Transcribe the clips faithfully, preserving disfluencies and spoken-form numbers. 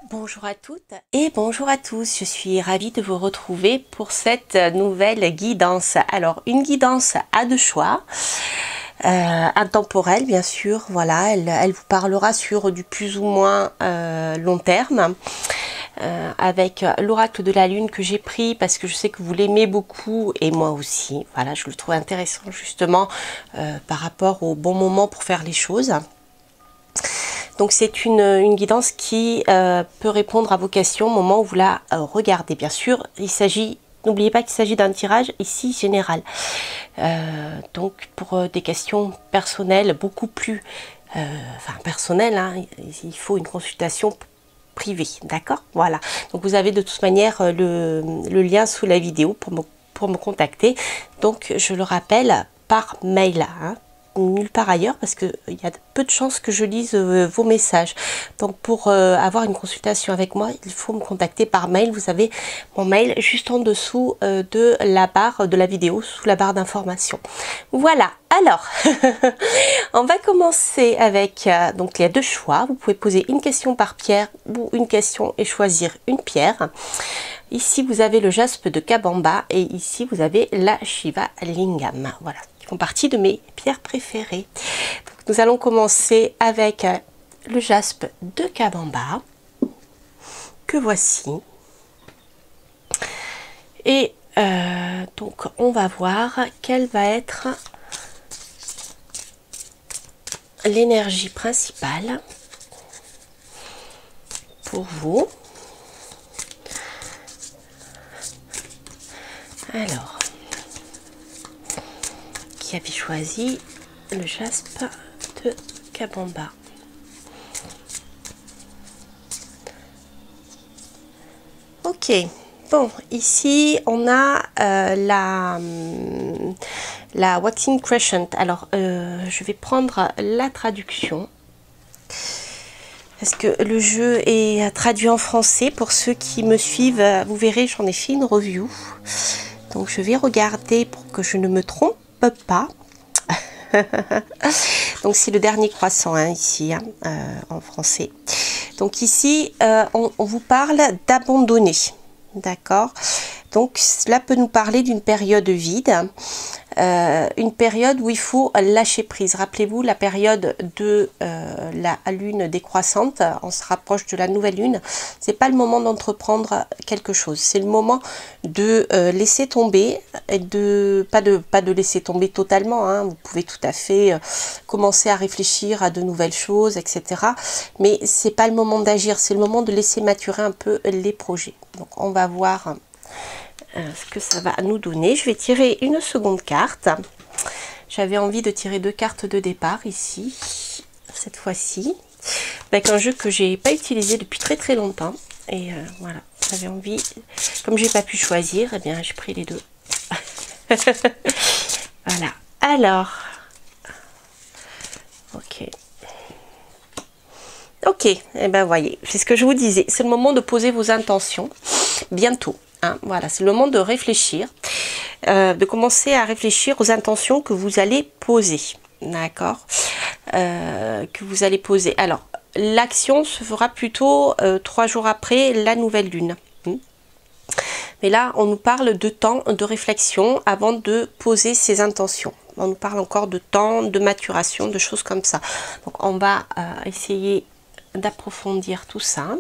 Bonjour à toutes et bonjour à tous, je suis ravie de vous retrouver pour cette nouvelle guidance. Alors une guidance à deux choix, euh, intemporelle bien sûr, voilà, elle, elle vous parlera sur du plus ou moins euh, long terme. Euh, avec l'oracle de la lune que j'ai pris parce que je sais que vous l'aimez beaucoup et moi aussi, voilà, je le trouve intéressant justement euh, par rapport au bon moment pour faire les choses. Donc c'est une, une guidance qui euh, peut répondre à vos questions au moment où vous la euh, regardez. Bien sûr, il s'agit, n'oubliez pas qu'il s'agit d'un tirage ici général. Euh, donc pour euh, des questions personnelles, beaucoup plus, euh, enfin personnelles, hein, il faut une consultation privée, d'accord? Voilà. Donc vous avez de toute manière le, le lien sous la vidéo pour me, pour me contacter. Donc je le rappelle par mail, hein. Nulle part ailleurs parce qu'il y a peu de chances que je lise euh, vos messages. Donc pour euh, avoir une consultation avec moi, il faut me contacter par mail. Vous avez mon mail juste en dessous euh, de la barre de la vidéo, sous la barre d'information. Voilà, alors on va commencer avec euh, donc il y a deux choix. Vous pouvez poser une question par pierre ou une question et choisir une pierre. Ici vous avez le jaspe de Kabamba et ici vous avez la Shiva Lingam. Voilà, font partie de mes pierres préférées. Donc, nous allons commencer avec le jaspe de Kabamba que voici. Et euh, donc on va voir quelle va être l'énergie principale pour vous. Alors, qui avait choisi le jaspe de Kabamba? Ok, bon, ici on a euh, la, la Waxing Crescent. Alors, euh, je vais prendre la traduction parce que le jeu est traduit en français. Pour ceux qui me suivent, vous verrez, j'en ai fait une review. Donc, je vais regarder pour que je ne me trompe pas. Donc c'est le dernier croissant, hein, ici, hein, euh, en français. Donc ici, euh, on, on vous parle d'abandonner, d'accord? Donc cela peut nous parler d'une période vide, euh, une période où il faut lâcher prise. Rappelez-vous la période de euh, la lune décroissante, on se rapproche de la nouvelle lune. C'est pas le moment d'entreprendre quelque chose, c'est le moment de euh, laisser tomber, et de pas de pas de laisser tomber totalement, hein. Vous pouvez tout à fait euh, commencer à réfléchir à de nouvelles choses, et cetera. Mais c'est pas le moment d'agir, c'est le moment de laisser maturer un peu les projets. Donc on va voir ce que ça va nous donner. Je vais tirer une seconde carte. J'avais envie de tirer deux cartes de départ ici, cette fois-ci, avec un jeu que j'ai pas utilisé depuis très très longtemps. Et euh, voilà, j'avais envie, comme j'ai pas pu choisir, eh bien j'ai pris les deux. Voilà, alors, ok. Ok, et eh ben voyez, c'est ce que je vous disais, c'est le moment de poser vos intentions, bientôt. Hein, voilà, c'est le moment de réfléchir, euh, de commencer à réfléchir aux intentions que vous allez poser, d'accord, euh, que vous allez poser. Alors, l'action se fera plutôt euh, trois jours après la nouvelle lune. Hmm. Mais là, on nous parle de temps de réflexion avant de poser ses intentions. On nous parle encore de temps, de maturation, de choses comme ça. Donc, on va euh, essayer d'approfondir tout ça.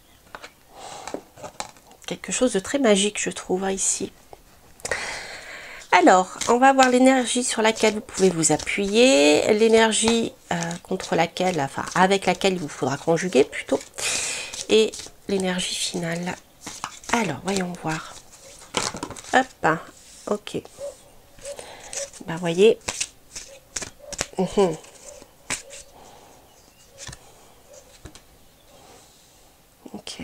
Quelque chose de très magique, je trouve, hein, ici. Alors, on va voir l'énergie sur laquelle vous pouvez vous appuyer, l'énergie euh, contre laquelle, enfin, avec laquelle il vous faudra conjuguer plutôt, et l'énergie finale. Alors, voyons voir. Hop, hein, ok. Ben, voyez. Mmh. Ok.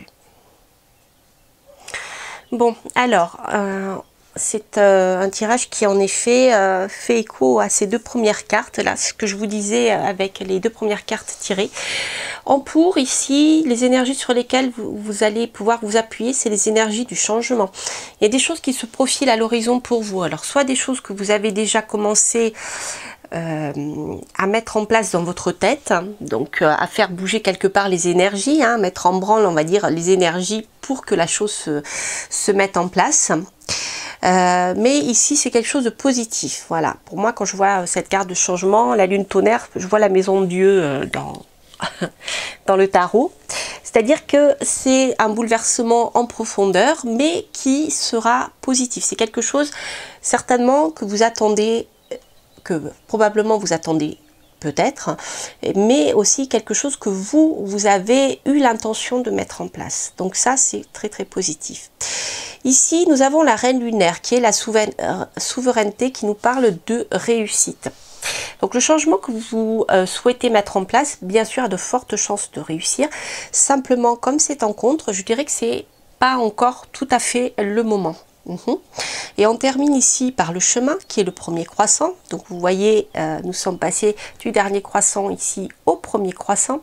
Bon, alors, euh, c'est euh, un tirage qui en effet euh, fait écho à ces deux premières cartes, là, ce que je vous disais avec les deux premières cartes tirées. En pour, ici, les énergies sur lesquelles vous, vous allez pouvoir vous appuyer, c'est les énergies du changement. Il y a des choses qui se profilent à l'horizon pour vous. Alors, soit des choses que vous avez déjà commencé euh, à mettre en place dans votre tête, donc euh, à faire bouger quelque part les énergies, hein, mettre en branle, on va dire, les énergies pour que la chose se, se mette en place. Euh, mais ici, c'est quelque chose de positif. Voilà, pour moi, quand je vois cette carte de changement, la lune tonnerre, je vois la maison de Dieu euh, dans, dans le tarot. C'est-à-dire que c'est un bouleversement en profondeur, mais qui sera positif. C'est quelque chose, certainement, que vous attendez, que probablement vous attendez peut-être, mais aussi quelque chose que vous, vous avez eu l'intention de mettre en place. Donc ça, c'est très très positif. Ici, nous avons la reine lunaire, qui est la souveraineté, qui nous parle de réussite. Donc le changement que vous euh, souhaitez mettre en place, bien sûr, a de fortes chances de réussir. Simplement, comme c'est en contre, je dirais que c'est pas encore tout à fait le moment. Mmh. Et on termine ici par le chemin, qui est le premier croissant. Donc vous voyez, euh, nous sommes passés du dernier croissant ici au premier croissant.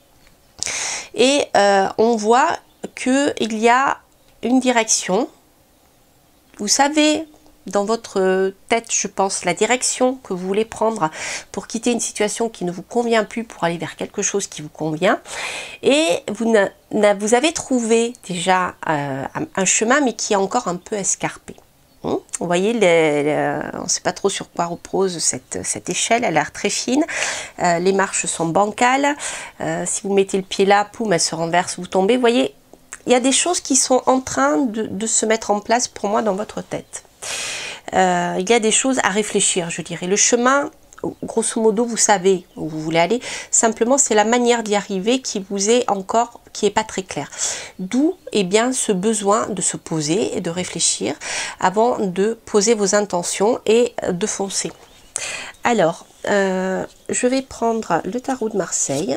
Et euh, on voit qu'il y a une direction. Vous savez dans votre tête, je pense, la direction que vous voulez prendre pour quitter une situation qui ne vous convient plus pour aller vers quelque chose qui vous convient. Et vous, vous avez trouvé déjà euh, un chemin, mais qui est encore un peu escarpé. Vous voyez, les, les, on ne sait pas trop sur quoi repose cette, cette échelle, elle a l'air très fine. Euh, les marches sont bancales. Euh, si vous mettez le pied là, poum, elle se renverse, vous tombez. Vous voyez, il y a des choses qui sont en train de, de se mettre en place pour moi dans votre tête. Euh, il y a des choses à réfléchir, je dirais. Le chemin, grosso modo, vous savez où vous voulez aller. Simplement, c'est la manière d'y arriver qui vous est encore, qui n'est pas très claire. D'où, eh bien, ce besoin de se poser et de réfléchir avant de poser vos intentions et de foncer. Alors, euh, je vais prendre le tarot de Marseille.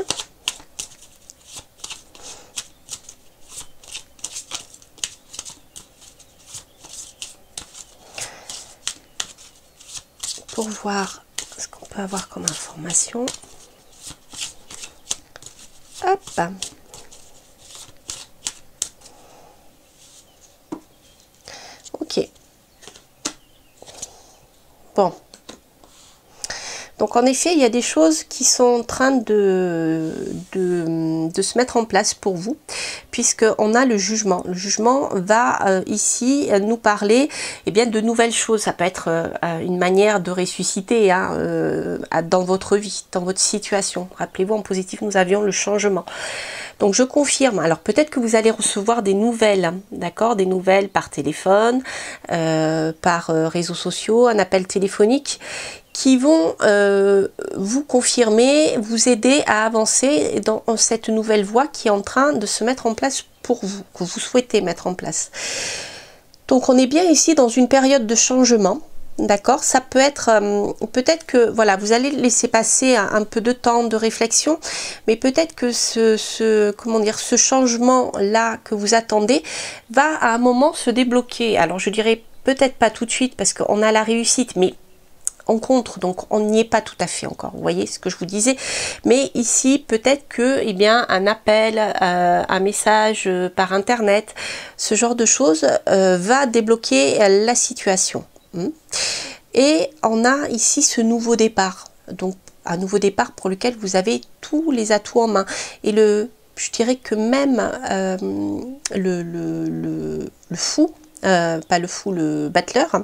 Pour voir ce qu'on peut avoir comme information. Hop. Ok. Bon. Donc en effet, il y a des choses qui sont en train de, de, de se mettre en place pour vous, puisqu'on a le jugement. Le jugement va euh, ici nous parler eh bien, de nouvelles choses. Ça peut être euh, une manière de ressusciter hein, euh, dans votre vie, dans votre situation. Rappelez-vous, en positif, nous avions le changement. Donc je confirme, alors peut-être que vous allez recevoir des nouvelles, d'accord, des nouvelles par téléphone, euh, par euh, réseaux sociaux, un appel téléphonique, qui vont euh, vous confirmer, vous aider à avancer dans cette nouvelle voie qui est en train de se mettre en place pour vous, que vous souhaitez mettre en place. Donc on est bien ici dans une période de changement, d'accord. Ça peut être, euh, peut-être que voilà, vous allez laisser passer un, un peu de temps de réflexion, mais peut-être que ce, ce, comment dire, ce changement-là que vous attendez va à un moment se débloquer. Alors je dirais peut-être pas tout de suite parce qu'on a la réussite, mais en contre, donc on n'y est pas tout à fait encore, vous voyez ce que je vous disais, mais ici peut-être que eh bien un appel, euh, un message euh, par internet, ce genre de choses euh, va débloquer euh, la situation. Hmm. Et on a ici ce nouveau départ, donc un nouveau départ pour lequel vous avez tous les atouts en main, et le, je dirais que même euh, le, le, le, le fou, euh, pas le fou, le battleur.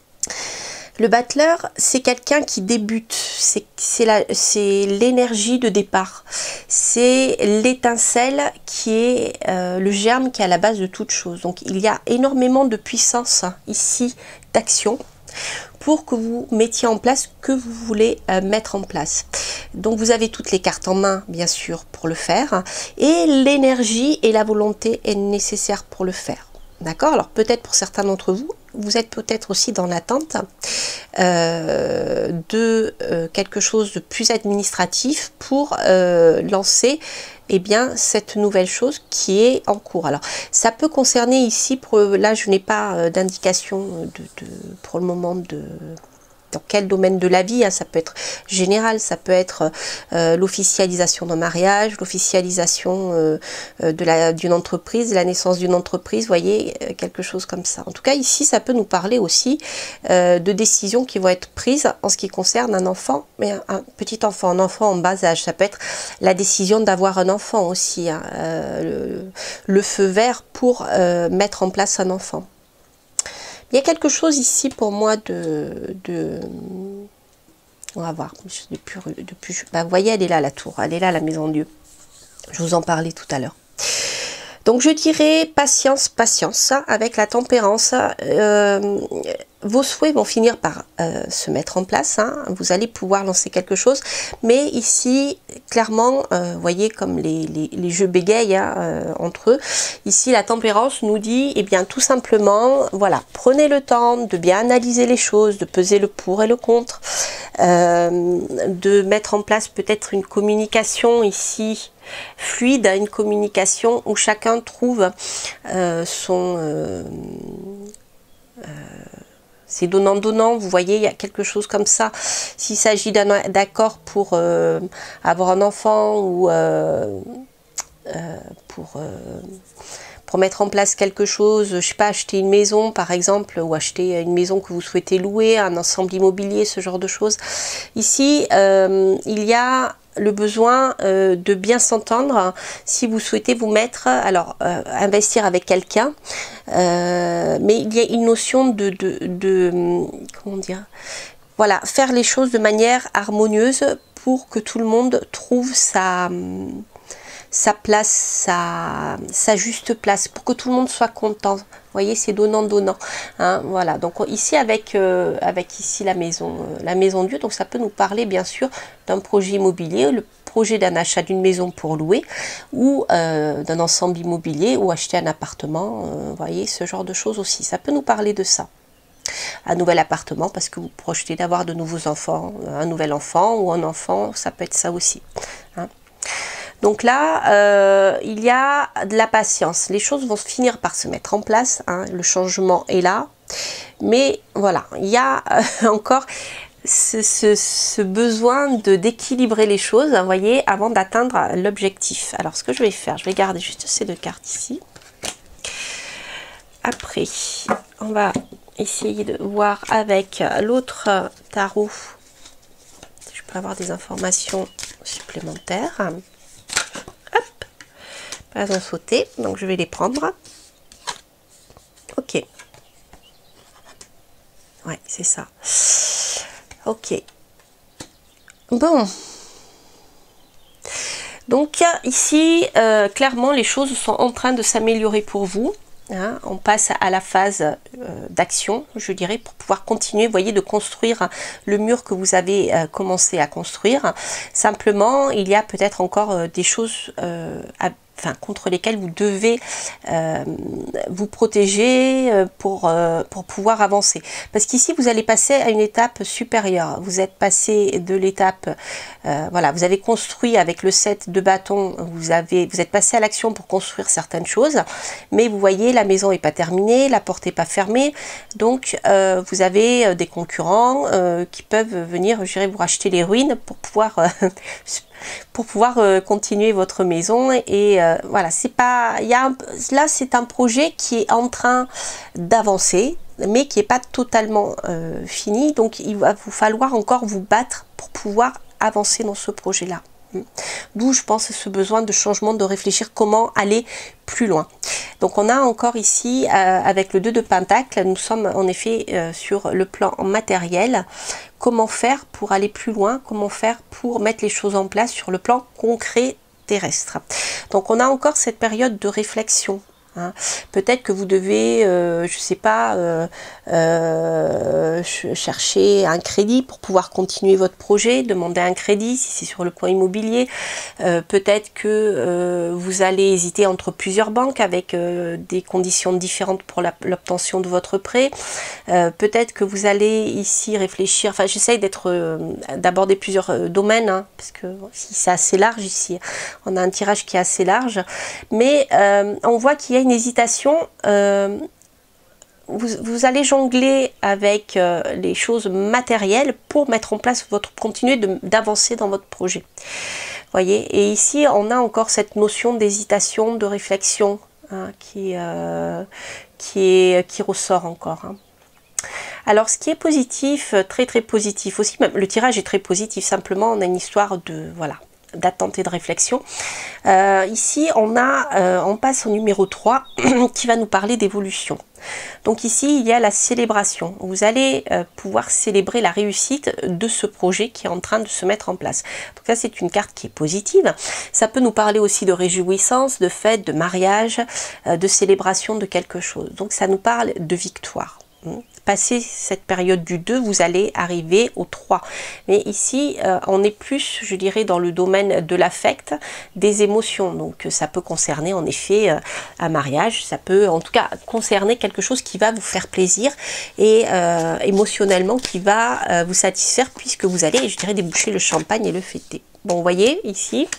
Le battleur, c'est quelqu'un qui débute, c'est l'énergie de départ, c'est l'étincelle qui est euh, le germe qui est à la base de toute chose. Donc il y a énormément de puissance hein, ici, d'action, pour que vous mettiez en place ce que vous voulez euh, mettre en place. Donc vous avez toutes les cartes en main, bien sûr, pour le faire, et l'énergie et la volonté est nécessaire pour le faire. D'accord? Alors peut-être pour certains d'entre vous, vous êtes peut-être aussi dans l'attente euh, de euh, quelque chose de plus administratif pour euh, lancer eh bien, cette nouvelle chose qui est en cours. Alors ça peut concerner ici, pour, là je n'ai pas euh, d'indication de, de, pour le moment de, dans quel domaine de la vie, hein, ça peut être général, ça peut être euh, l'officialisation d'un mariage, l'officialisation euh, de la d'une entreprise, la naissance d'une entreprise, vous voyez, euh, quelque chose comme ça. En tout cas, ici, ça peut nous parler aussi euh, de décisions qui vont être prises en ce qui concerne un enfant, mais un, un petit enfant, un enfant en bas âge. Ça peut être la décision d'avoir un enfant aussi, hein, euh, le, le feu vert pour euh, mettre en place un enfant. Il y a quelque chose ici pour moi de... de on va voir. Depuis, depuis, bah, vous voyez, elle est là, la tour. Elle est là, la maison de Dieu. Je vous en parlais tout à l'heure. Donc, je dirais patience, patience, avec la tempérance. Euh, vos souhaits vont finir par euh, se mettre en place. Hein. Vous allez pouvoir lancer quelque chose. Mais ici, clairement, euh, vous voyez comme les, les, les jeux bégayent hein, euh, entre eux. Ici, la tempérance nous dit, eh bien, tout simplement, voilà, prenez le temps de bien analyser les choses, de peser le pour et le contre, euh, de mettre en place peut-être une communication ici fluide, une communication où chacun trouve euh, son... Euh, euh, c'est donnant-donnant, vous voyez, il y a quelque chose comme ça. S'il s'agit d'un accord pour euh, avoir un enfant ou euh, euh, pour, euh, pour mettre en place quelque chose, je sais pas, acheter une maison par exemple, ou acheter une maison que vous souhaitez louer, un ensemble immobilier, ce genre de choses. Ici, euh, il y a le besoin euh, de bien s'entendre si vous souhaitez vous mettre, alors euh, investir avec quelqu'un, euh, mais il y a une notion de, de, de, comment dire, voilà, faire les choses de manière harmonieuse pour que tout le monde trouve sa, sa place, sa, sa juste place, pour que tout le monde soit content. Vous voyez, c'est donnant-donnant. Hein, voilà, donc ici avec, euh, avec ici la maison, euh, la maison Dieu, donc ça peut nous parler bien sûr d'un projet immobilier, le projet d'un achat d'une maison pour louer, ou euh, d'un ensemble immobilier, ou acheter un appartement, euh, vous voyez, ce genre de choses aussi. Ça peut nous parler de ça. Un nouvel appartement parce que vous projetez d'avoir de nouveaux enfants, un nouvel enfant ou un enfant, ça peut être ça aussi. Hein. Donc là, euh, il y a de la patience. Les choses vont finir par se mettre en place. Hein. Le changement est là. Mais voilà, il y a euh, encore ce, ce, ce besoin de d'équilibrer les choses, vous voyez, avant d'atteindre l'objectif. Alors, ce que je vais faire, je vais garder juste ces deux cartes ici. Après, on va essayer de voir avec l'autre tarot si je peux avoir des informations supplémentaires. Hop, pas en sauter, donc je vais les prendre. Ok. Ouais, c'est ça. Ok. Bon. Donc ici, euh, clairement, les choses sont en train de s'améliorer pour vous. Hein, on passe à la phase euh, d'action, je dirais, pour pouvoir continuer, vous voyez, de construire le mur que vous avez euh, commencé à construire. Simplement, il y a peut-être encore euh, des choses euh, à Enfin, contre lesquels vous devez euh, vous protéger euh, pour, euh, pour pouvoir avancer. Parce qu'ici, vous allez passer à une étape supérieure. Vous êtes passé de l'étape, euh, voilà, vous avez construit avec le set de bâtons, vous, avez, vous êtes passé à l'action pour construire certaines choses, mais vous voyez, la maison n'est pas terminée, la porte n'est pas fermée, donc euh, vous avez des concurrents euh, qui peuvent venir, je dirais, vous racheter les ruines pour pouvoir... Euh, pour pouvoir euh, continuer votre maison et euh, voilà, c'est pas, il y a un, là c'est un projet qui est en train d'avancer mais qui n'est pas totalement euh, fini, donc il va vous falloir encore vous battre pour pouvoir avancer dans ce projet là. D'où je pense ce besoin de changement, de réfléchir comment aller plus loin. Donc on a encore ici euh, avec le deux de Pentacle, nous sommes en effet euh, sur le plan matériel. Comment faire pour aller plus loin, comment faire pour mettre les choses en place sur le plan concret terrestre. Donc on a encore cette période de réflexion. Hein. Peut-être que vous devez, euh, je sais pas, euh, euh, chercher un crédit pour pouvoir continuer votre projet, demander un crédit si c'est sur le point immobilier. Euh, Peut-être que euh, vous allez hésiter entre plusieurs banques avec euh, des conditions différentes pour l'obtention de votre prêt. Euh, Peut-être que vous allez ici réfléchir, enfin j'essaye d'être, euh, d'aborder plusieurs euh, domaines, hein, parce que si c'est assez large ici, on a un tirage qui est assez large, mais euh, on voit qu'il y a une hésitation, euh, vous, vous allez jongler avec euh, les choses matérielles pour mettre en place votre, continuer d'avancer dans votre projet. Voyez, et ici on a encore cette notion d'hésitation, de réflexion hein, qui, euh, qui, est, qui ressort encore. Hein. Alors ce qui est positif, très très positif aussi, même le tirage est très positif, simplement on a une histoire de voilà d'attente et de réflexion. Euh, ici on a, euh, on passe au numéro trois qui va nous parler d'évolution. Donc ici il y a la célébration. Vous allez euh, pouvoir célébrer la réussite de ce projet qui est en train de se mettre en place. Donc ça c'est une carte qui est positive. Ça peut nous parler aussi de réjouissance, de fête, de mariage, euh, de célébration de quelque chose. Donc ça nous parle de victoire. Passer cette période du deux, vous allez arriver au trois. Mais ici, euh, on est plus, je dirais, dans le domaine de l'affect, des émotions. Donc, ça peut concerner, en effet, euh, un mariage. Ça peut, en tout cas, concerner quelque chose qui va vous faire plaisir et euh, émotionnellement qui va euh, vous satisfaire puisque vous allez, je dirais, déboucher le champagne et le fêter. Bon, vous voyez, ici,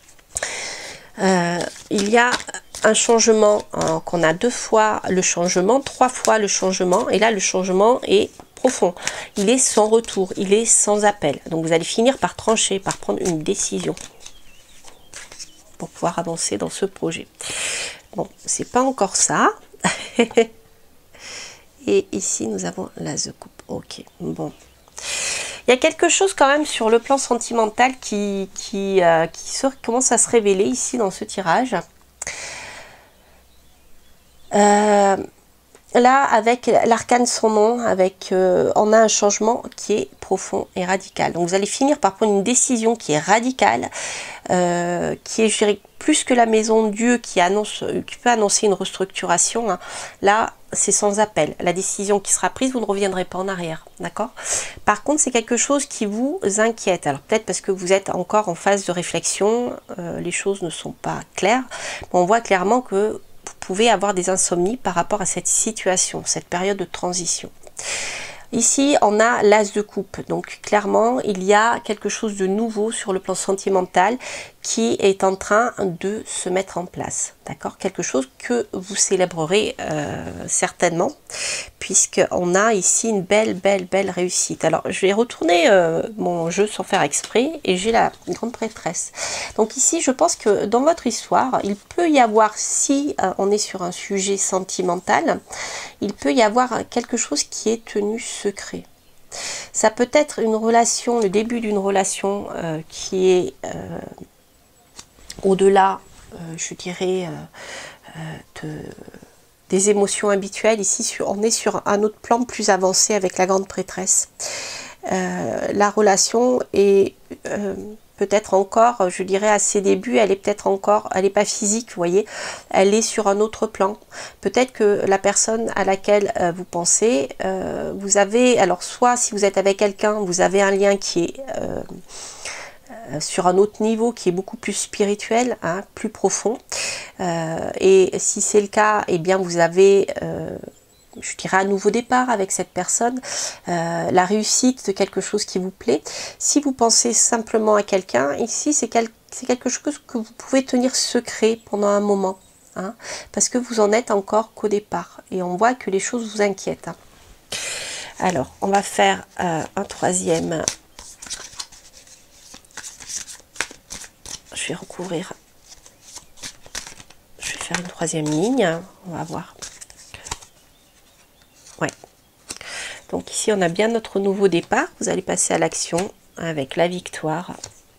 euh, il y a un changement, hein, qu'on a deux fois le changement, trois fois le changement, et là le changement est profond, il est sans retour, il est sans appel. Donc vous allez finir par trancher, par prendre une décision pour pouvoir avancer dans ce projet. Bon, c'est pas encore ça. Et ici nous avons l'as de coupe. Ok, bon. Il y a quelque chose quand même sur le plan sentimental qui, qui, euh, qui se, commence à se révéler ici dans ce tirage. Euh, là, avec l'arcane son nom, avec, euh, on a un changement qui est profond et radical. Donc vous allez finir par prendre une décision qui est radicale, euh, qui est, je dirais, plus que la maison de Dieu qui, annonce, qui peut annoncer une restructuration. Hein. Là, c'est sans appel. La décision qui sera prise, vous ne reviendrez pas en arrière. D'accord? Par contre, c'est quelque chose qui vous inquiète. Alors peut-être parce que vous êtes encore en phase de réflexion, euh, les choses ne sont pas claires. Mais on voit clairement que vous pouvez avoir des insomnies par rapport à cette situation, cette période de transition. Ici, on a l'as de coupe. Donc, clairement, il y a quelque chose de nouveau sur le plan sentimental qui est en train de se mettre en place. D'accord? Quelque chose que vous célébrerez euh, certainement, puisqu'on a ici une belle, belle, belle réussite. Alors, je vais retourner euh, mon jeu sans faire exprès, et j'ai la grande prêtresse. Donc ici, je pense que dans votre histoire, il peut y avoir, si euh, on est sur un sujet sentimental, il peut y avoir quelque chose qui est tenu secret. Ça peut être une relation, le début d'une relation euh, qui est euh, au-delà, euh, je dirais, euh, euh, de, des émotions habituelles. Ici, sur, on est sur un autre plan plus avancé avec la grande prêtresse. Euh, la relation est euh, peut-être encore, je dirais, à ses débuts, elle est peut-être encore, elle n'est pas physique, vous voyez, elle est sur un autre plan. Peut-être que la personne à laquelle euh, vous pensez, euh, vous avez, alors soit si vous êtes avec quelqu'un, vous avez un lien qui est euh, euh, sur un autre niveau, qui est beaucoup plus spirituel, hein, plus profond. Euh, et si c'est le cas, eh bien vous avez... Euh, je dirais un nouveau départ avec cette personne, euh, la réussite de quelque chose qui vous plaît. Si vous pensez simplement à quelqu'un, ici c'est quel, c'est quelque chose que vous pouvez tenir secret pendant un moment, hein, parce que vous en êtes encore qu'au départ, et on voit que les choses vous inquiètent. Hein. Alors, on va faire euh, un troisième. Je vais recouvrir. Je vais faire une troisième ligne, on va voir. Ouais. Donc ici, on a bien notre nouveau départ. Vous allez passer à l'action avec la victoire.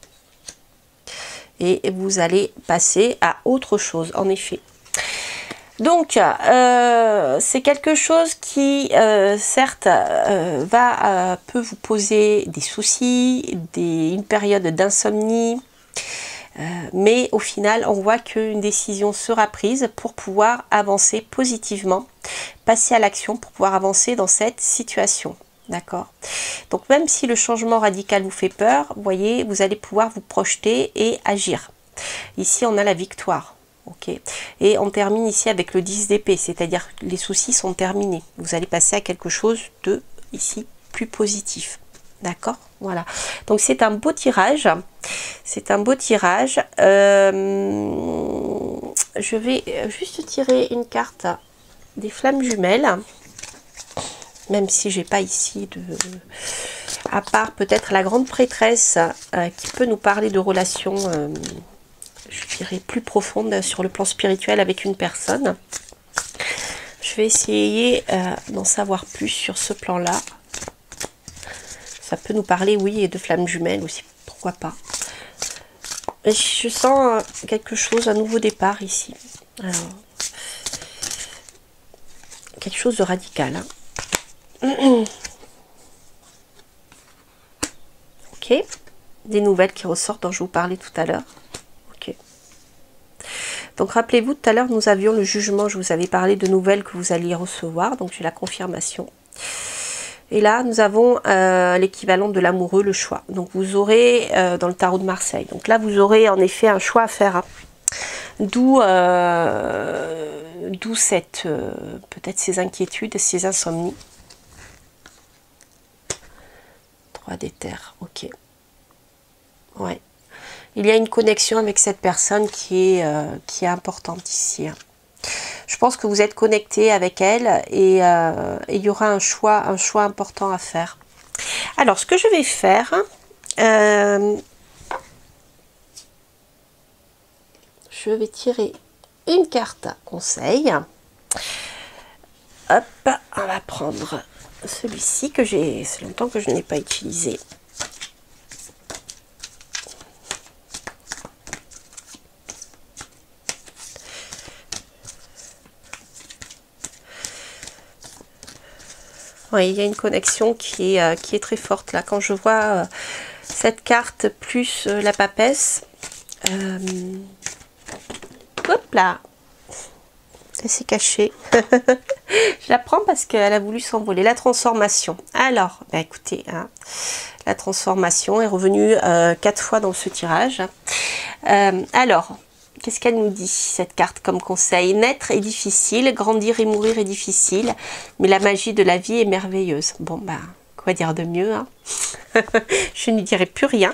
Et vous allez passer à autre chose, en effet. Donc, euh, c'est quelque chose qui, euh, certes, euh, va, euh, peut vous poser des soucis, des, une période d'insomnie. Euh, mais au final, on voit qu'une décision sera prise pour pouvoir avancer positivement, passer à l'action pour pouvoir avancer dans cette situation. D'accord? Donc même si le changement radical vous fait peur, vous voyez, vous allez pouvoir vous projeter et agir. Ici, on a la victoire. Ok. Et on termine ici avec le dix d'épée, c'est-à-dire que les soucis sont terminés. Vous allez passer à quelque chose de, ici, plus positif. D'accord? Voilà. Donc c'est un beau tirage. C'est un beau tirage. Euh, je vais juste tirer une carte des flammes jumelles. même si j'ai pas ici de... À part peut-être la grande prêtresse euh, qui peut nous parler de relations, euh, je dirais, plus profondes sur le plan spirituel avec une personne. Je vais essayer euh, d'en savoir plus sur ce plan-là. Ça peut nous parler, oui, et de flammes jumelles aussi, pourquoi pas. Et je sens quelque chose, un nouveau départ ici. Alors, quelque chose de radical. Hein. Ok. Des nouvelles qui ressortent dont je vous parlais tout à l'heure. Ok. Donc rappelez-vous, tout à l'heure, nous avions le jugement. Je vous avais parlé de nouvelles que vous alliez recevoir. Donc j'ai la confirmation. Et là, nous avons euh, l'équivalent de l'amoureux, le choix. Donc, vous aurez, euh, dans le tarot de Marseille, donc là, vous aurez en effet un choix à faire. Hein. D'où euh, d'où cette, euh, peut-être ces inquiétudes, ces insomnies. Trois d'éther, ok. Ouais. Il y a une connexion avec cette personne qui est, euh, qui est importante ici. Hein. Je pense que vous êtes connecté avec elle et euh, il y aura un choix, un choix important à faire. Alors, ce que je vais faire, euh, je vais tirer une carte conseil. Hop, on va prendre celui-ci que j'ai, c'est longtemps que je n'ai pas utilisé. Oui, il y a une connexion qui est, euh, qui est très forte là. Quand je vois euh, cette carte plus euh, la papesse, euh, hop là, elle s'est cachée. Je la prends parce qu'elle a voulu s'envoler. La transformation. Alors, bah écoutez, hein, la transformation est revenue euh, quatre fois dans ce tirage. Euh, alors, qu'est-ce qu'elle nous dit, cette carte, comme conseil? Naître est difficile, grandir et mourir est difficile, mais la magie de la vie est merveilleuse. Bon, bah, quoi dire de mieux, hein? Je ne dirai plus rien.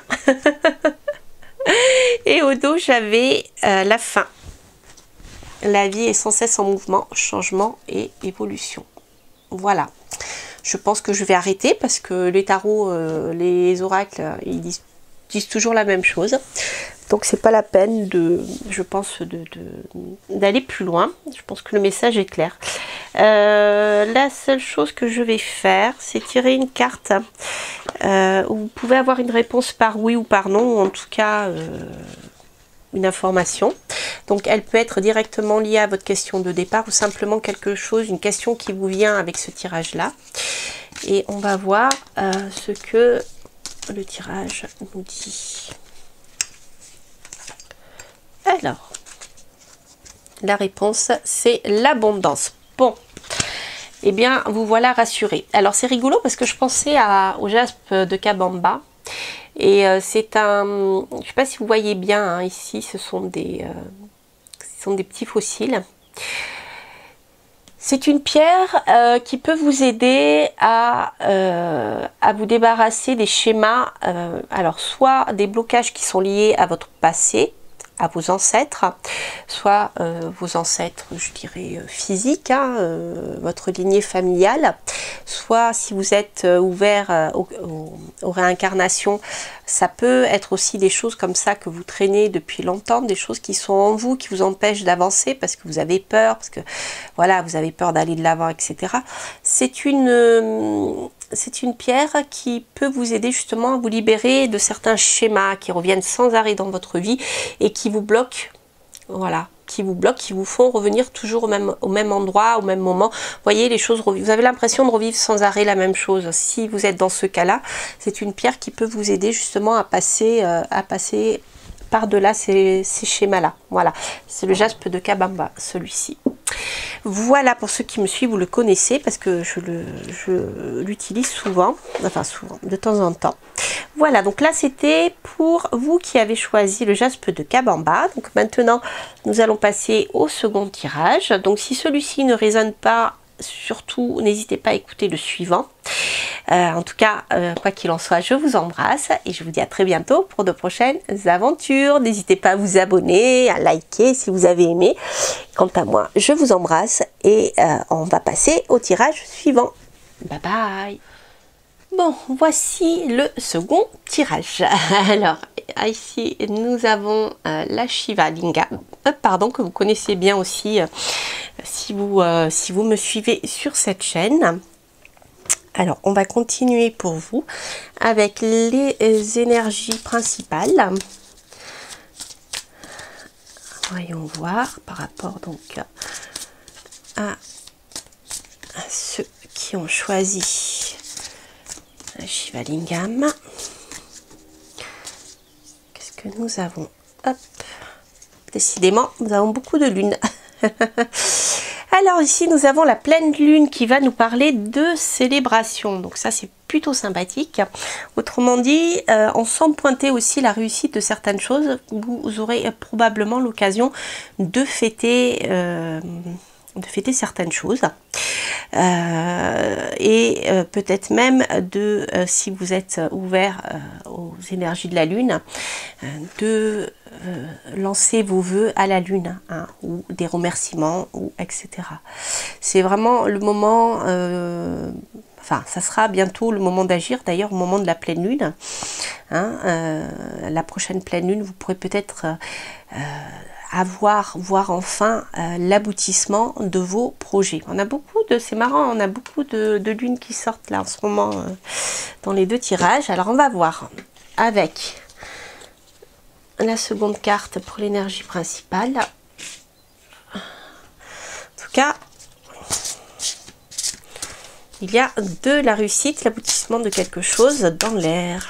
Et au dos, j'avais euh, la fin. La vie est sans cesse en mouvement, changement et évolution. Voilà. Je pense que je vais arrêter parce que les tarots, euh, les oracles, ils disent, disent toujours la même chose. Donc c'est pas la peine de, je pense, de, d'aller plus loin. Je pense que le message est clair. Euh, la seule chose que je vais faire, c'est tirer une carte euh, où vous pouvez avoir une réponse par oui ou par non, ou en tout cas euh, une information. Donc elle peut être directement liée à votre question de départ ou simplement quelque chose, une question qui vous vient avec ce tirage-là. Et on va voir euh, ce que le tirage nous dit. Alors, la réponse, c'est l'abondance. Bon, eh bien, vous voilà rassuré. Alors, c'est rigolo parce que je pensais à, au jaspe de Kabamba. Et euh, c'est un... Je ne sais pas si vous voyez bien, hein, ici, ce sont des, euh, ce sont des petits fossiles. C'est une pierre euh, qui peut vous aider à, euh, à vous débarrasser des schémas, euh, alors soit des blocages qui sont liés à votre passé, à vos ancêtres, soit euh, vos ancêtres, je dirais, physiques, hein, euh, votre lignée familiale, soit si vous êtes euh, ouvert euh, aux, aux, aux réincarnations, ça peut être aussi des choses comme ça que vous traînez depuis longtemps, des choses qui sont en vous, qui vous empêchent d'avancer parce que vous avez peur, parce que voilà, vous avez peur d'aller de l'avant, et cetera. C'est une... Euh, c'est une pierre qui peut vous aider justement à vous libérer de certains schémas qui reviennent sans arrêt dans votre vie et qui vous bloquent, voilà, qui vous bloquent, qui vous font revenir toujours au même, au même endroit, au même moment. Vous voyez, les choses, vous avez l'impression de revivre sans arrêt la même chose. Si vous êtes dans ce cas-là, c'est une pierre qui peut vous aider justement à passer, euh, à passer par-delà ces, ces schémas-là. Voilà, c'est le jaspe de Kabamba, celui-ci. Voilà, pour ceux qui me suivent, vous le connaissez parce que je le, je l'utilise souvent, enfin souvent, de temps en temps. Voilà, donc là c'était pour vous qui avez choisi le jaspe de Kabamba. Donc maintenant, nous allons passer au second tirage. Donc si celui-ci ne résonne pas, surtout n'hésitez pas à écouter le suivant. Euh, en tout cas, euh, quoi qu'il en soit, je vous embrasse et je vous dis à très bientôt pour de prochaines aventures. N'hésitez pas à vous abonner, à liker si vous avez aimé. Quant à moi, je vous embrasse et euh, on va passer au tirage suivant. Bye bye. Bon, voici le second tirage. Alors, ici, nous avons euh, la Shiva Linga, euh, pardon, que vous connaissez bien aussi euh, si, vous, euh, si vous me suivez sur cette chaîne. Alors, on va continuer pour vous avec les énergies principales. Voyons voir par rapport donc à, à ceux qui ont choisi la Shiva Lingam. Qu'est-ce que nous avons? Hop. Décidément, nous avons beaucoup de lune. Alors ici, nous avons la pleine lune qui va nous parler de célébration. Donc ça, c'est plutôt sympathique. Autrement dit, euh, on sent pointer aussi la réussite de certaines choses. Vous aurez probablement l'occasion de fêter... Euh, de fêter certaines choses euh, et euh, peut-être même de, euh, si vous êtes ouvert euh, aux énergies de la lune, euh, de euh, lancer vos vœux à la lune, hein, ou des remerciements, ou et cetera. C'est vraiment le moment, euh, enfin ça sera bientôt le moment d'agir, d'ailleurs au moment de la pleine lune, hein, euh, la prochaine pleine lune, vous pourrez peut-être euh, avoir, voir enfin euh, l'aboutissement de vos projets. On a beaucoup de, c'est marrant, on a beaucoup de, de lunes qui sortent là en ce moment euh, dans les deux tirages. Alors on va voir avec la seconde carte pour l'énergie principale. En tout cas, il y a de la réussite, l'aboutissement de quelque chose dans l'air.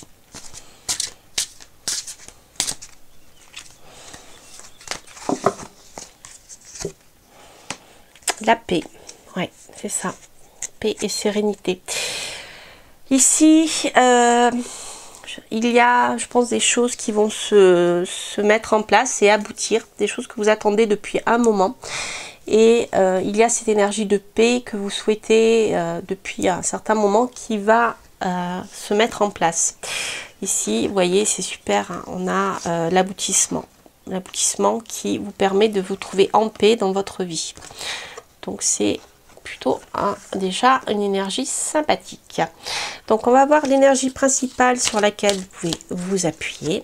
La paix, ouais, c'est ça, paix et sérénité. Ici, euh, il y a, je pense, des choses qui vont se, se mettre en place et aboutir, des choses que vous attendez depuis un moment. Et euh, il y a cette énergie de paix que vous souhaitez euh, depuis un certain moment qui va euh, se mettre en place. Ici, vous voyez, c'est super, hein, on a euh, l'aboutissement. L'aboutissement qui vous permet de vous trouver en paix dans votre vie. Donc c'est plutôt un, déjà une énergie sympathique. Donc on va voir l'énergie principale sur laquelle vous pouvez vous appuyer.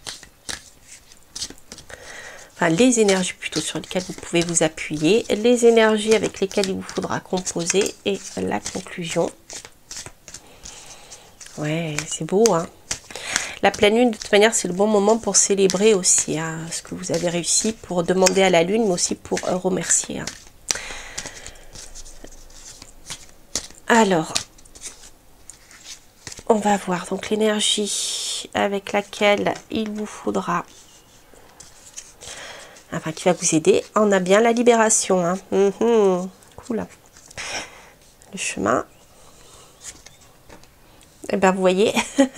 Enfin les énergies plutôt sur lesquelles vous pouvez vous appuyer. Les énergies avec lesquelles il vous faudra composer et la conclusion. Ouais, c'est beau, hein. La pleine lune, de toute manière, c'est le bon moment pour célébrer aussi, hein, ce que vous avez réussi, pour demander à la lune, mais aussi pour euh, remercier, hein. Alors, on va voir donc l'énergie avec laquelle il vous faudra, enfin qui va vous aider. On a bien la libération, hein. Mmh, cool. Le chemin. Et ben vous voyez,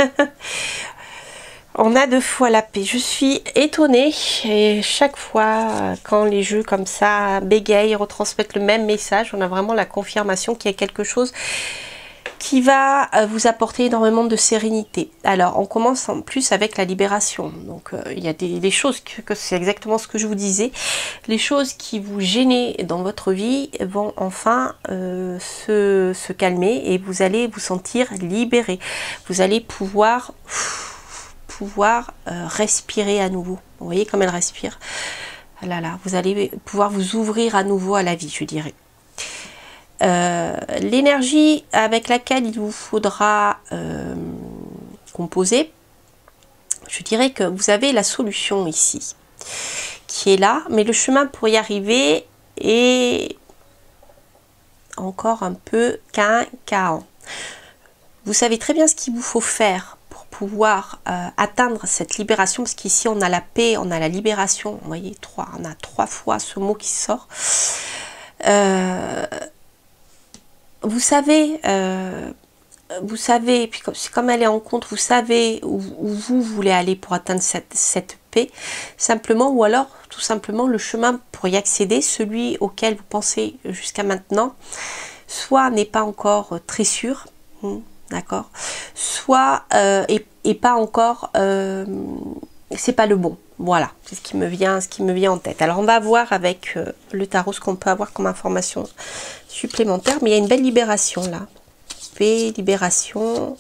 on a deux fois la paix. Je suis étonnée et chaque fois quand les jeux comme ça bégayent, retransmettent le même message, on a vraiment la confirmation qu'il y a quelque chose qui va vous apporter énormément de sérénité. Alors on commence en plus avec la libération. Donc euh, il y a des, des choses que, que c'est exactement ce que je vous disais. Les choses qui vous gênaient dans votre vie vont enfin euh, se, se calmer et vous allez vous sentir libéré. Vous allez pouvoir... pouvoir euh, respirer à nouveau. Vous voyez comme elle respire. Là, là, vous allez pouvoir vous ouvrir à nouveau à la vie, je dirais. Euh, l'énergie avec laquelle il vous faudra euh, composer, je dirais que vous avez la solution ici, qui est là, mais le chemin pour y arriver est encore un peu quinquant. Vous savez très bien ce qu'il vous faut faire pouvoir euh, atteindre cette libération, parce qu'ici on a la paix, on a la libération, vous voyez, trois, on a trois fois ce mot qui sort. Euh, vous savez, euh, vous savez, puis comme, comme elle est en compte, vous savez où, où vous voulez aller pour atteindre cette, cette paix, simplement, ou alors tout simplement le chemin pour y accéder, celui auquel vous pensez jusqu'à maintenant, soit n'est pas encore très sûr, hmm, d'accord, soit euh, et, et pas encore euh, c'est pas le bon. Voilà, c'est ce qui me vient, ce qui me vient en tête. Alors on va voir avec euh, le tarot ce qu'on peut avoir comme information supplémentaire, mais il y a une belle libération là. Paix, libération.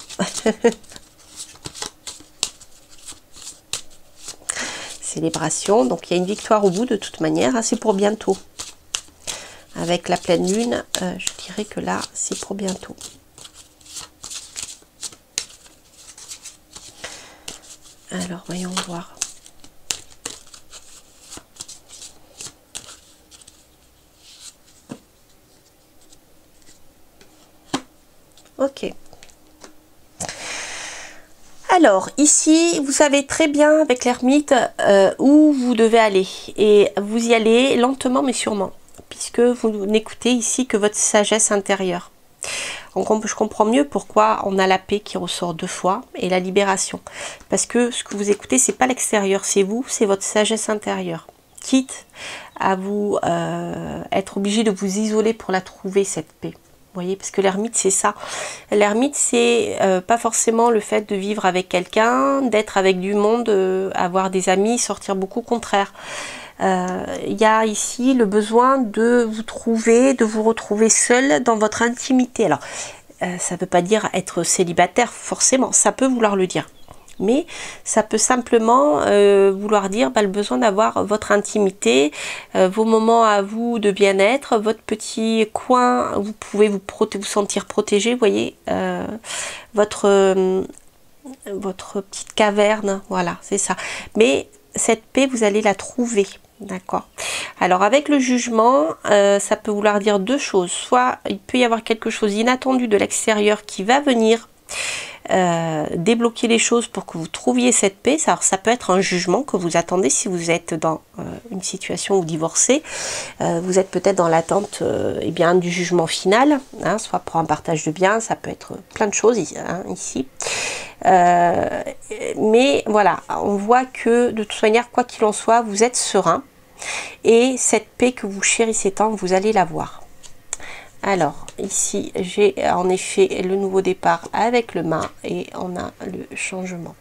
Célébration. Donc il y a une victoire au bout de toute manière. Hein, c'est pour bientôt. Avec la pleine lune, euh, je dirais que là, c'est pour bientôt. Alors, voyons voir. Ok. Alors, ici, vous savez très bien avec l'ermite euh, où vous devez aller. Et vous y allez lentement mais sûrement. Puisque vous n'écoutez ici que votre sagesse intérieure. Donc, je comprends mieux pourquoi on a la paix qui ressort deux fois et la libération. Parce que ce que vous écoutez, c'est pas l'extérieur, c'est vous, c'est votre sagesse intérieure. Quitte à vous euh, être obligé de vous isoler pour la trouver, cette paix. Vous voyez, parce que l'ermite, c'est ça. L'ermite, c'est euh, pas forcément le fait de vivre avec quelqu'un, d'être avec du monde, euh, avoir des amis, sortir beaucoup, au contraire. Euh, il y a ici le besoin de vous trouver, de vous retrouver seul dans votre intimité. Alors, euh, ça ne veut pas dire être célibataire, forcément, ça peut vouloir le dire. Mais ça peut simplement euh, vouloir dire bah, le besoin d'avoir votre intimité, euh, vos moments à vous de bien-être, votre petit coin, vous pouvez vous, vous sentir protégé, vous voyez, euh, votre, euh, votre petite caverne, voilà, c'est ça. Mais cette paix, vous allez la trouver, d'accord. Alors avec le jugement, euh, ça peut vouloir dire deux choses. Soit il peut y avoir quelque chose d'inattendu de l'extérieur qui va venir Euh, débloquer les choses pour que vous trouviez cette paix. Alors ça peut être un jugement que vous attendez si vous êtes dans euh, une situation où divorcé, euh, vous êtes peut-être dans l'attente euh, eh bien du jugement final, hein, soit pour un partage de biens, ça peut être plein de choses hein, ici. Euh, mais voilà, on voit que de toute manière, quoi qu'il en soit, vous êtes serein et cette paix que vous chérissez tant, vous allez la voir. Alors, ici, j'ai en effet le nouveau départ avec le mât et on a le changement.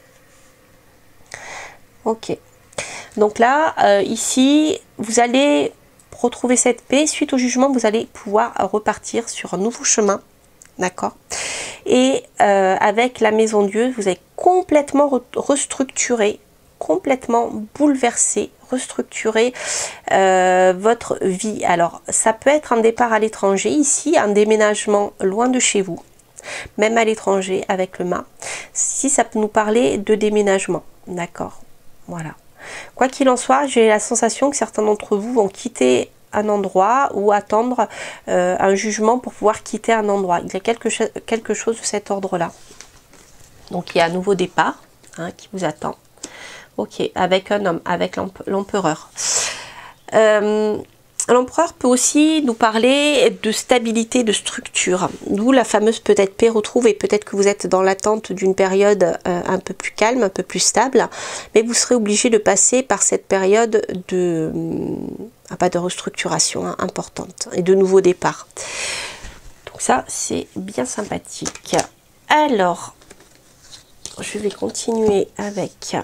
Ok. Donc là, euh, ici, vous allez retrouver cette paix. Suite au jugement, vous allez pouvoir repartir sur un nouveau chemin. D'accord. Et euh, avec la Maison Dieu, vous allez complètement re restructurer, complètement bouleverser, restructurer euh, votre vie. Alors ça peut être un départ à l'étranger, ici un déménagement loin de chez vous, même à l'étranger avec le mât, si ça peut nous parler de déménagement, d'accord, voilà. Quoi qu'il en soit, j'ai la sensation que certains d'entre vous vont quitter un endroit ou attendre euh, un jugement pour pouvoir quitter un endroit. Il y a quelque, cho quelque chose de cet ordre là. Donc il y a un nouveau départ hein, qui vous attend. Ok, avec un homme, avec l'empereur. Euh, l'empereur peut aussi nous parler de stabilité, de structure. D'où la fameuse peut-être paix retrouvée. Peut-être que vous êtes dans l'attente d'une période euh, un peu plus calme, un peu plus stable. Mais vous serez obligé de passer par cette période de, ah, pas de restructuration hein, importante et de nouveau départ. Donc ça, c'est bien sympathique. Alors, je vais continuer avec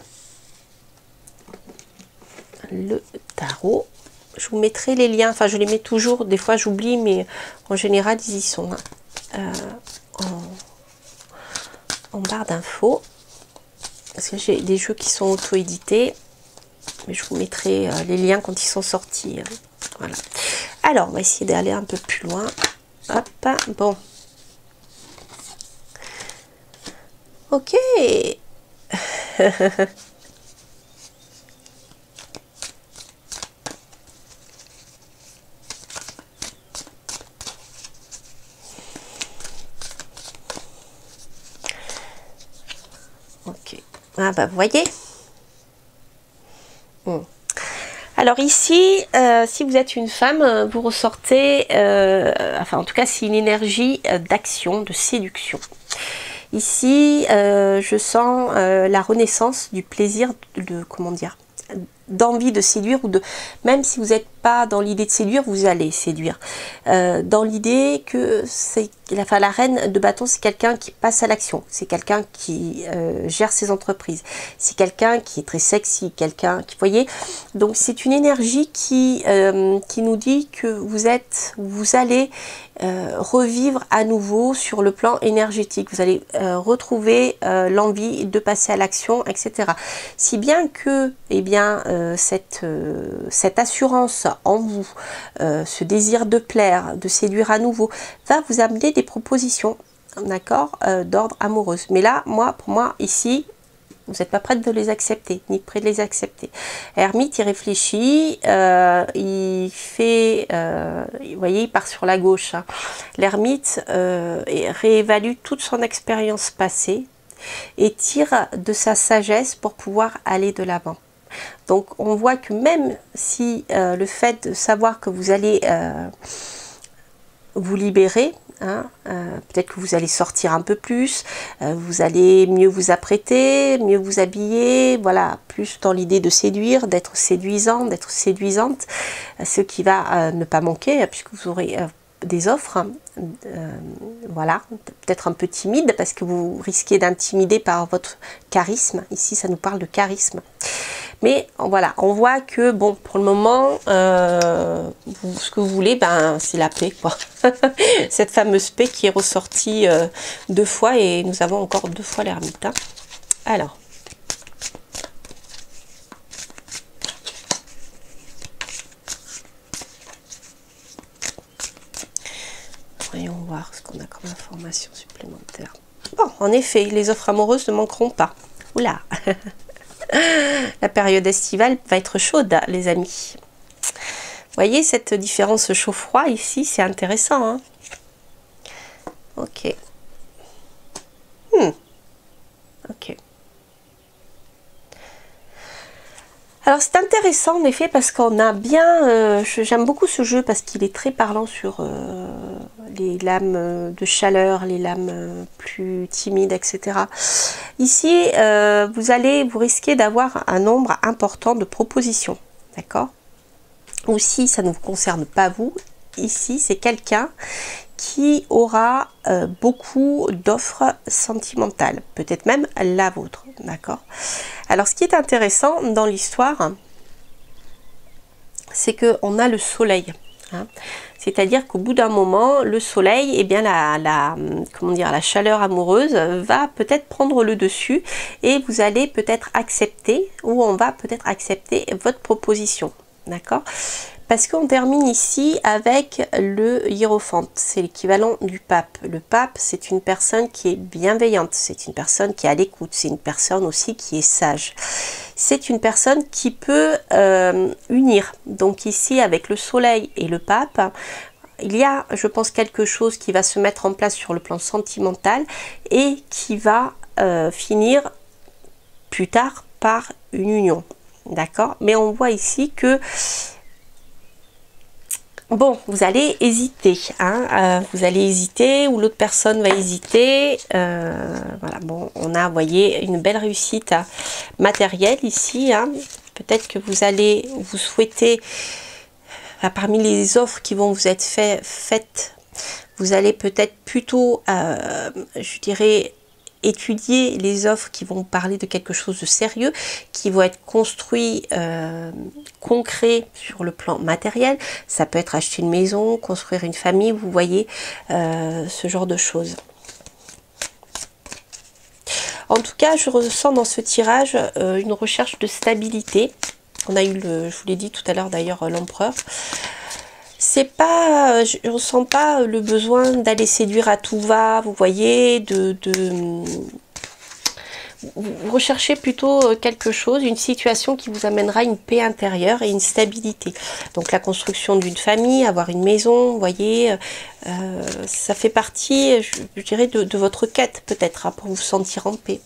le tarot. Je vous mettrai les liens, enfin je les mets toujours, des fois j'oublie, mais en général ils y sont hein. euh, en, en barre d'infos, parce que j'ai des jeux qui sont auto-édités, mais je vous mettrai euh, les liens quand ils sont sortis. Hein. Voilà. Alors on va essayer d'aller un peu plus loin. Hop, bon. Ok. Ok. Ah bah vous voyez. Bon. Alors ici, euh, si vous êtes une femme, vous ressortez, euh, enfin en tout cas c'est une énergie d'action, de séduction. Ici, euh, je sens euh, la renaissance du plaisir de, comment dire, d'envie de séduire, ou de même si vous n'êtes pas dans l'idée de séduire, vous allez séduire. Euh, dans l'idée que c'est enfin, la reine de bâton, c'est quelqu'un qui passe à l'action, c'est quelqu'un qui euh, gère ses entreprises, c'est quelqu'un qui est très sexy, quelqu'un qui, vous voyez, donc c'est une énergie qui, euh, qui nous dit que vous êtes, vous allez euh, revivre à nouveau sur le plan énergétique, vous allez euh, retrouver euh, l'envie de passer à l'action, et cetera. Si bien que, eh bien, euh, cette, euh, cette assurance en vous, euh, ce désir de plaire, de séduire à nouveau, va vous amener des propositions, d'accord, euh, d'ordre amoureuse. Mais là, moi, pour moi, ici, vous n'êtes pas prête de les accepter, ni prêt de les accepter. Hermite, il réfléchit, euh, il fait, euh, vous voyez, il part sur la gauche. Hein. L'ermite euh, réévalue toute son expérience passée et tire de sa sagesse pour pouvoir aller de l'avant. Donc on voit que même si euh, le fait de savoir que vous allez euh, vous libérer, hein, euh, peut-être que vous allez sortir un peu plus, euh, vous allez mieux vous apprêter, mieux vous habiller, voilà, plus dans l'idée de séduire, d'être séduisant, d'être séduisante, ce qui va euh, ne pas manquer, puisque vous aurez euh, des offres, hein, euh, voilà, peut-être un peu timide, parce que vous risquez d'intimider par votre charisme, ici ça nous parle de charisme. Mais voilà, on voit que, bon, pour le moment, euh, vous, ce que vous voulez, ben, c'est la paix, quoi. Cette fameuse paix qui est ressortie euh, deux fois, et nous avons encore deux fois l'ermite. Hein. Alors. Voyons voir ce qu'on a comme information supplémentaire. Bon, en effet, les offres amoureuses ne manqueront pas. Oula. La période estivale va être chaude, les amis. Vous voyez cette différence chaud-froid ici, c'est intéressant. Hein, ok. Hmm. Ok. Alors c'est intéressant en effet parce qu'on a bien, euh, j'aime beaucoup ce jeu parce qu'il est très parlant sur euh, les lames de chaleur, les lames plus timides, et cetera. Ici, euh, vous allez, vous risquez d'avoir un nombre important de propositions, d'accord? Ou si ça ne vous concerne pas vous, ici c'est quelqu'un qui aura euh, beaucoup d'offres sentimentales, peut-être même la vôtre, d'accord? Alors ce qui est intéressant dans l'histoire, c'est qu'on a le soleil, hein, c'est-à-dire qu'au bout d'un moment, le soleil, eh bien la, la, comment dire, la chaleur amoureuse va peut-être prendre le dessus et vous allez peut-être accepter, ou on va peut-être accepter votre proposition, d'accord? Parce qu'on termine ici avec le hiérophante, c'est l'équivalent du pape. Le pape, c'est une personne qui est bienveillante, c'est une personne qui est à l'écoute, c'est une personne aussi qui est sage. C'est une personne qui peut euh, unir. Donc ici, avec le soleil et le pape, il y a, je pense, quelque chose qui va se mettre en place sur le plan sentimental et qui va euh, finir plus tard par une union. D'accord? Mais on voit ici que bon, vous allez hésiter, hein, euh, vous allez hésiter, ou l'autre personne va hésiter. Euh, voilà, bon, on a, vous voyez, une belle réussite hein, matérielle ici. Hein. Peut-être que vous allez, vous souhaitez, enfin, parmi les offres qui vont vous être fait, faites, vous allez peut-être plutôt, euh, je dirais, étudier les offres qui vont parler de quelque chose de sérieux, qui vont être construits euh, concret sur le plan matériel. Ça peut être acheter une maison, construire une famille, vous voyez, euh, ce genre de choses. En tout cas, je ressens dans ce tirage euh, une recherche de stabilité. On a eu, le, je vous l'ai dit tout à l'heure d'ailleurs, l'empereur. C'est pas, je ne ressens pas le besoin d'aller séduire à tout va, vous voyez, de, de vous recherchez plutôt quelque chose, une situation qui vous amènera une paix intérieure et une stabilité. Donc la construction d'une famille, avoir une maison, vous voyez, euh, ça fait partie, je, je dirais, de, de votre quête peut-être, hein, pour vous sentir en paix.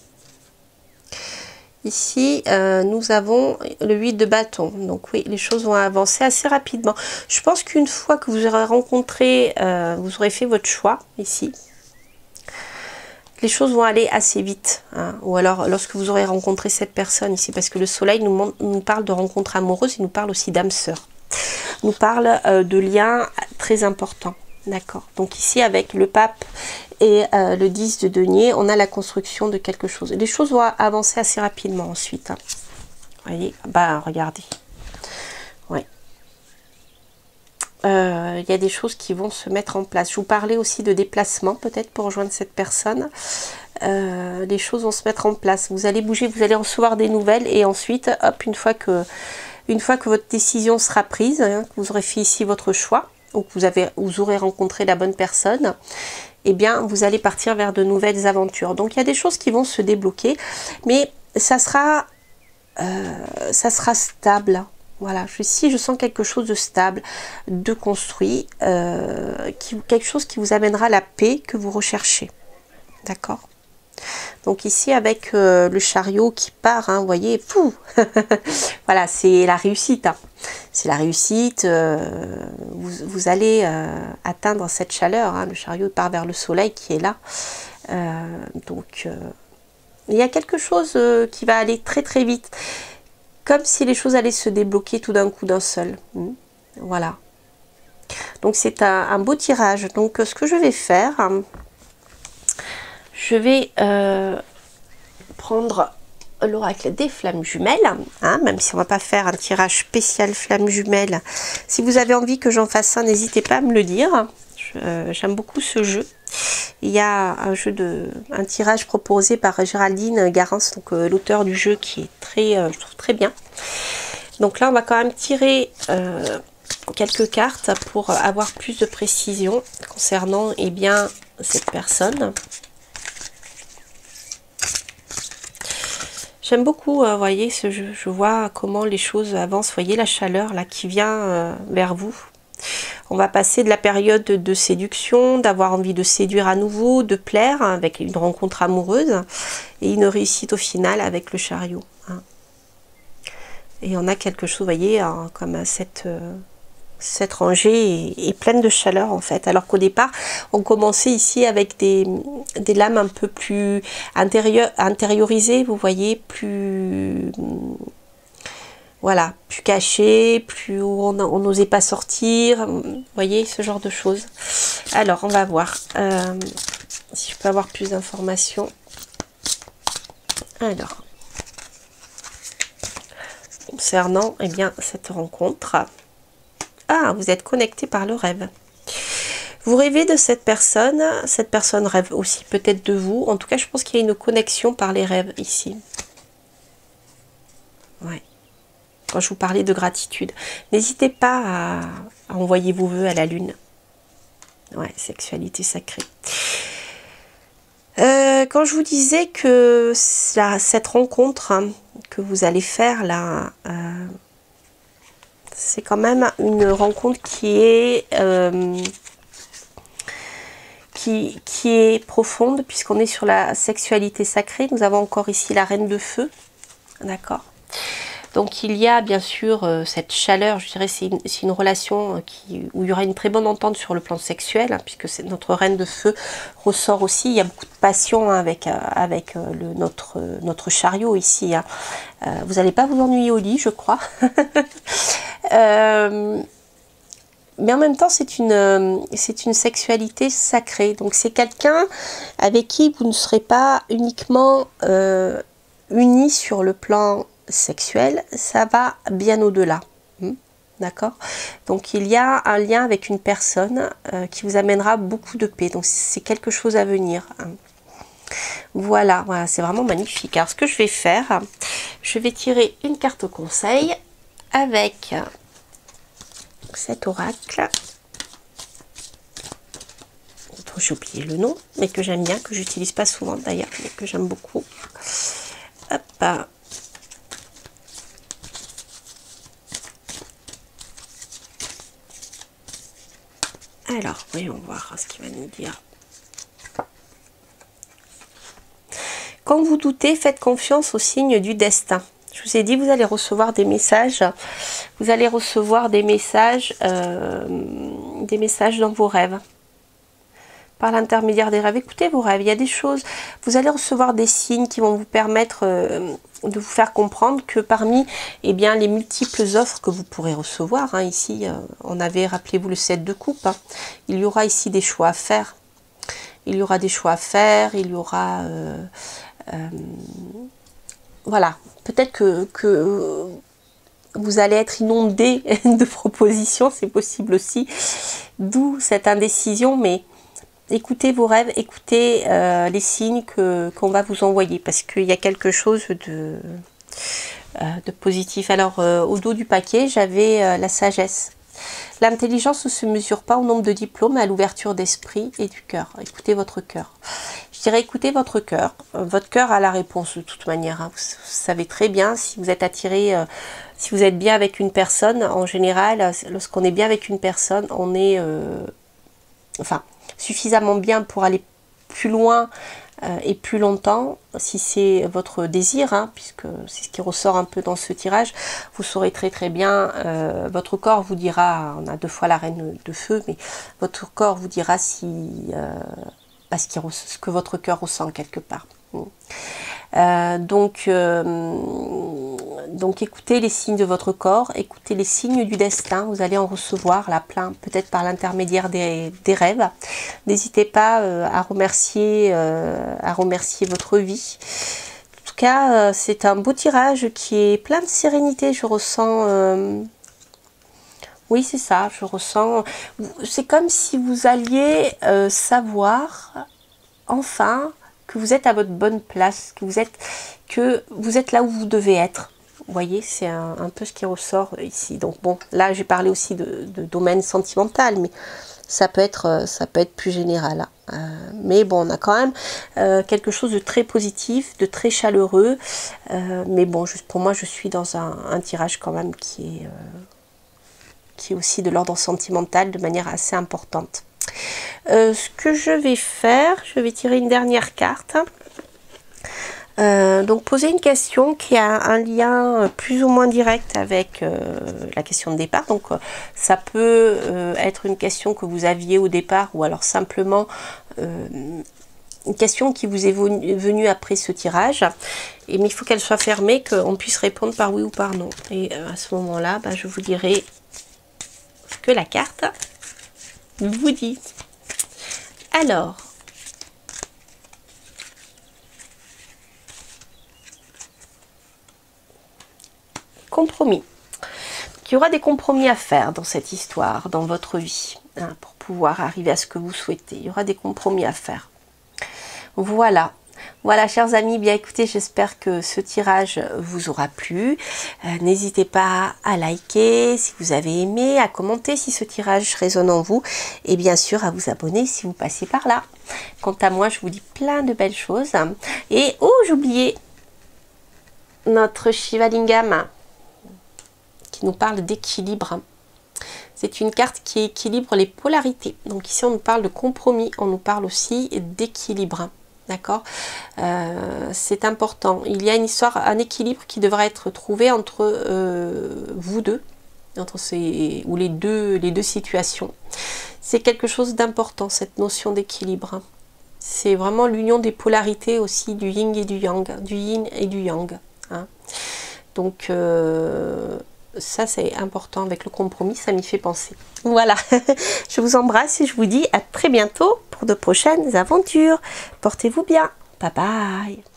Ici, euh, nous avons le huit de bâton. Donc oui, les choses vont avancer assez rapidement. Je pense qu'une fois que vous aurez rencontré, euh, vous aurez fait votre choix ici. les choses vont aller assez vite. Hein. Ou alors, lorsque vous aurez rencontré cette personne ici, parce que le soleil nous, nous parle de rencontres amoureuses, il nous parle aussi d'âme sœur. Nous parle euh, de liens très importants. D'accord. Donc ici, avec le pape et euh, le dix de denier, on a la construction de quelque chose. Les choses vont avancer assez rapidement ensuite. Hein. Vous voyez, bah regardez. Ouais. Euh, il y a des choses qui vont se mettre en place. Je vous parlais aussi de déplacement, peut-être pour rejoindre cette personne. Euh, les choses vont se mettre en place. Vous allez bouger, vous allez recevoir des nouvelles et ensuite, hop, une fois que, une fois que votre décision sera prise, hein, que vous aurez fait ici votre choix, ou que vous, avez, vous aurez rencontré la bonne personne, eh bien, vous allez partir vers de nouvelles aventures. Donc, il y a des choses qui vont se débloquer, mais ça sera, euh, ça sera stable. Voilà, ici, je sens quelque chose de stable, de construit, euh, qui, quelque chose qui vous amènera la paix que vous recherchez. D'accord ? Donc ici, avec euh, le chariot qui part, hein, vous voyez, fou. Voilà, c'est la réussite. Hein. C'est la réussite. Euh, vous, vous allez euh, atteindre cette chaleur. Hein. Le chariot part vers le soleil qui est là. Euh, donc, euh, il y a quelque chose euh, qui va aller très très vite. Comme si les choses allaient se débloquer tout d'un coup d'un seul. Mmh. Voilà. Donc, c'est un, un beau tirage. Donc, ce que je vais faire... Hein, je vais euh, prendre l'oracle des flammes jumelles, hein, même si on ne va pas faire un tirage spécial flammes jumelles. Si vous avez envie que j'en fasse un, n'hésitez pas à me le dire. Euh, J'aime beaucoup ce jeu. Il y a un jeu de, un tirage proposé par Géraldine Garance, donc euh, l'auteur du jeu, qui est très, euh, je trouve très bien. Donc là, on va quand même tirer euh, quelques cartes pour avoir plus de précision concernant eh bien cette personne. J'aime beaucoup, vous euh, voyez, ce jeu. Je vois comment les choses avancent. Vous voyez la chaleur là qui vient euh, vers vous. On va passer de la période de, de séduction, d'avoir envie de séduire à nouveau, de plaire, hein, avec une rencontre amoureuse, et une réussite au final avec le chariot. Hein. Et on a quelque chose, vous voyez, hein, comme cette... Euh, cette rangée est, est pleine de chaleur en fait, alors qu'au départ on commençait ici avec des, des lames un peu plus intérieur, intériorisées, vous voyez, plus voilà, plus cachées, plus où on n'osait pas sortir, vous voyez, ce genre de choses. Alors on va voir euh, si je peux avoir plus d'informations. Alors concernant eh bien cette rencontre. Ah, vous êtes connecté par le rêve. Vous rêvez de cette personne, cette personne rêve aussi peut-être de vous. En tout cas, je pense qu'il y a une connexion par les rêves ici. Ouais. Quand je vous parlais de gratitude. N'hésitez pas à, à envoyer vos vœux à la lune. Ouais, sexualité sacrée. Euh, quand je vous disais que la, cette rencontre hein, que vous allez faire là... Euh, c'est quand même une rencontre qui est, euh, qui, qui est profonde, puisqu'on est sur la sexualité sacrée. Nous avons encore ici la reine de feu. D'accord. Donc il y a bien sûr euh, cette chaleur, je dirais c'est une, une relation qui, où il y aura une très bonne entente sur le plan sexuel, hein, puisque c'est notre reine de feu ressort aussi. Il y a beaucoup de passion hein, avec, euh, avec euh, le, notre, euh, notre chariot ici. Hein. Euh, vous n'allez pas vous ennuyer au lit, je crois. euh, mais en même temps, c'est une, euh, c'est une sexualité sacrée. Donc c'est quelqu'un avec qui vous ne serez pas uniquement euh, unis sur le plan sexuel, ça va bien au-delà. Hmm, d'accord? Donc il y a un lien avec une personne euh, qui vous amènera beaucoup de paix. Donc c'est quelque chose à venir. Hein. Voilà, voilà, c'est vraiment magnifique. Alors ce que je vais faire, je vais tirer une carte conseil avec cet oracle. J'ai oublié le nom, mais que j'aime bien, que j'utilise pas souvent d'ailleurs, mais que j'aime beaucoup. Hop. Alors, voyons voir ce qu'il va nous dire. Quand vous doutez, faites confiance au signe du destin. Je vous ai dit, vous allez recevoir des messages. Vous allez recevoir des messages, euh, des messages dans vos rêves. par l'intermédiaire des rêves. Écoutez vos rêves, il y a des choses, vous allez recevoir des signes qui vont vous permettre euh, de vous faire comprendre que parmi eh bien, les multiples offres que vous pourrez recevoir, hein, ici euh, on avait, rappelez-vous, le sept de coupe, hein, il y aura ici des choix à faire, il y aura des choix à faire, il y aura euh, euh, voilà, peut-être que, que vous allez être inondé de propositions, c'est possible aussi, d'où cette indécision, mais écoutez vos rêves, écoutez euh, les signes que qu'on va vous envoyer, parce qu'il y a quelque chose de, euh, de positif. Alors, euh, au dos du paquet, j'avais euh, la sagesse. L'intelligence ne se mesure pas au nombre de diplômes, mais à l'ouverture d'esprit et du cœur. Écoutez votre cœur. Je dirais écoutez votre cœur. Votre cœur a la réponse de toute manière. Hein. Vous, vous savez très bien si vous êtes attiré, euh, si vous êtes bien avec une personne. En général, lorsqu'on est bien avec une personne, on est... Euh, enfin... suffisamment bien pour aller plus loin euh, et plus longtemps, si c'est votre désir, hein, puisque c'est ce qui ressort un peu dans ce tirage, vous saurez très très bien, euh, votre corps vous dira, on a deux fois la reine de feu, mais votre corps vous dira si euh, bah, ce, qui, ce que votre cœur ressent quelque part. Euh, donc, euh, donc écoutez les signes de votre corps, écoutez les signes du destin, vous allez en recevoir là plein, peut-être par l'intermédiaire des, des rêves. N'hésitez pas euh, à remercier, euh, à remercier votre vie. En tout cas, euh, c'est un beau tirage qui est plein de sérénité, je ressens... Euh, oui, c'est ça, je ressens... C'est comme si vous alliez euh, savoir, enfin... que vous êtes à votre bonne place, que vous êtes, que vous êtes là où vous devez être. Vous voyez, c'est un, un peu ce qui ressort ici. Donc bon, là j'ai parlé aussi de, de domaine sentimental, mais ça peut être, ça peut être plus général. Hein. Euh, mais bon, on a quand même euh, quelque chose de très positif, de très chaleureux. Euh, mais bon, juste pour moi, je suis dans un, un tirage quand même qui est, euh, qui est aussi de l'ordre sentimental de manière assez importante. Euh, ce que je vais faire, je vais tirer une dernière carte. Euh, donc poser une question qui a un lien plus ou moins direct avec euh, la question de départ. Donc euh, ça peut euh, être une question que vous aviez au départ, ou alors simplement euh, une question qui vous est venue après ce tirage. Et, mais il faut qu'elle soit fermée, qu'on puisse répondre par oui ou par non. Et euh, à ce moment-là, bah, je vous dirai ce que la carte vous dit. Alors, compromis. Il y aura des compromis à faire dans cette histoire, dans votre vie, hein, pour pouvoir arriver à ce que vous souhaitez. Il y aura des compromis à faire. Voilà. Voilà, chers amis, bien écoutez, j'espère que ce tirage vous aura plu. Euh, N'hésitez pas à liker si vous avez aimé, à commenter si ce tirage résonne en vous, et bien sûr à vous abonner si vous passez par là. Quant à moi, je vous dis plein de belles choses. Et oh, j'oubliais notre Shiva Lingam qui nous parle d'équilibre. C'est une carte qui équilibre les polarités. Donc ici, on nous parle de compromis, on nous parle aussi d'équilibre. D'accord, euh, c'est important. Il y a une histoire, un équilibre qui devra être trouvé entre euh, vous deux, entre ces, ou les deux, les deux situations. C'est quelque chose d'important, cette notion d'équilibre. C'est vraiment l'union des polarités aussi, du yin et du yang, du yin et du yang. Hein. Donc, euh, ça c'est important avec le compromis, ça m'y fait penser. Voilà, je vous embrasse et je vous dis à très bientôt pour de prochaines aventures. Portez-vous bien. Bye bye.